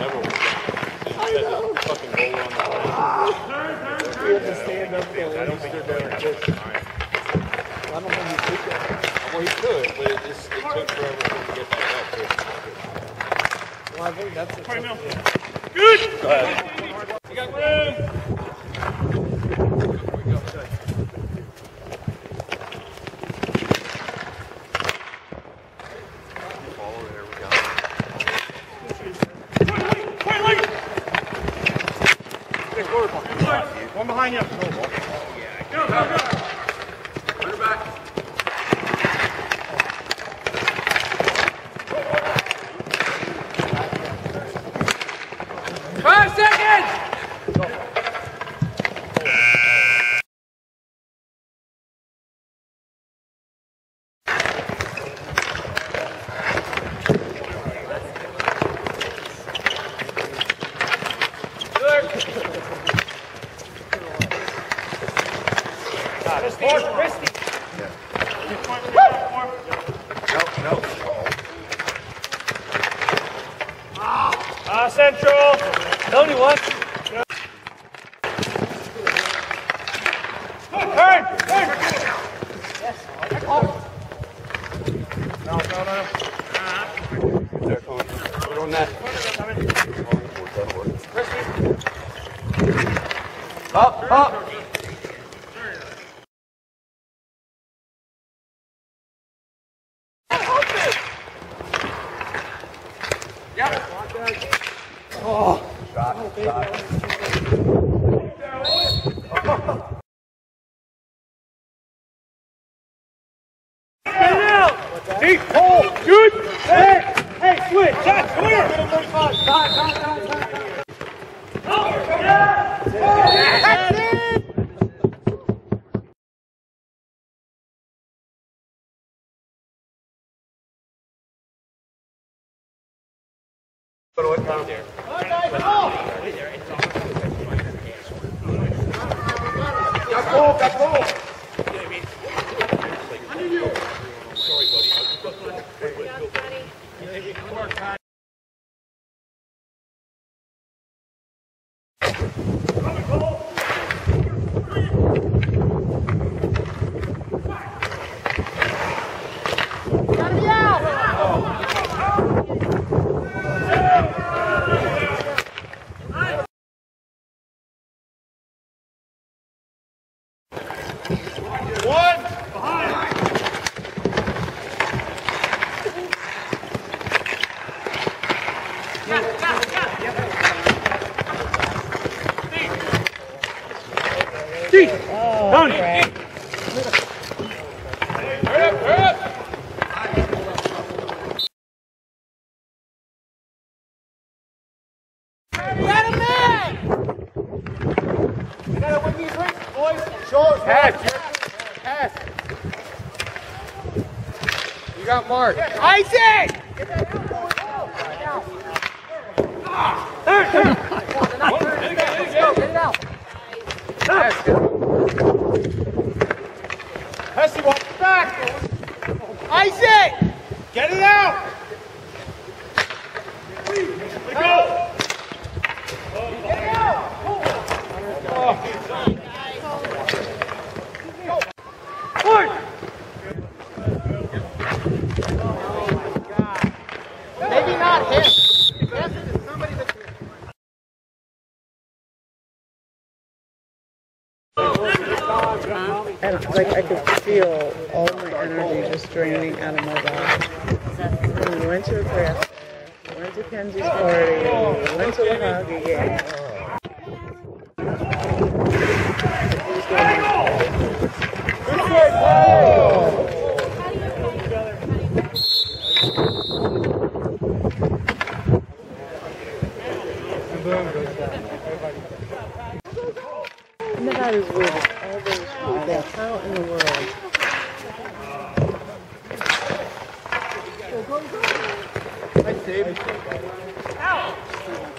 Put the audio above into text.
several percent. I know. Fucking roll on the ground. You have to stand up there. I don't think you're there like this. I don't think you could. Well, he could, but it took forever for him to get back up too. Well, I think that's it. Good! Go ahead. You got room! One behind you. Go, go, go. Put her back. 5 seconds! Central. Only one. Turn. Turn. Yes. No. There, coach. Put on that. Up. Oh, shot. Get it out! Deep hole! Shoot! Hey, switch! Shot clear! That's it! What down there? Got ball. Sorry, buddy. Gotta be out! One behind. Deep. Tony. Hurry up. Get him in! You gotta win these races, boys. Show us. Pass. You got Mark. Isaac! Get that out, boys. Get it out! Hesse, walk back. Isaac! Get it out. Go. Get it out. Maybe not him. And like I could feel all my energy just draining out of my body. We went to a craft fair, we went to Kenzie's party, we went to a hockey game. And that is weird. All those people, how in the world? Hi, Dave. Ow!